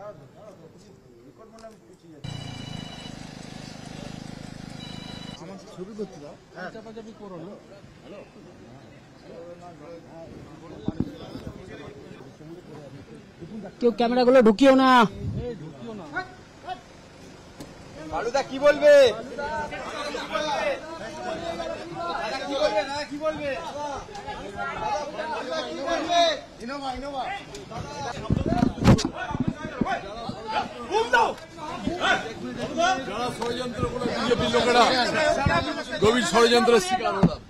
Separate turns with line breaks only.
শুরু করতে দাও, চাপাচাপি করো না।
কেউ ক্যামেরাগুলো ঢুকিও না।
বালুদা কি বলবে?
যারা ষড়যন্ত্র করে বিজেপির লোকেরা গভীর ষড়যন্ত্রের শিকার ওরা।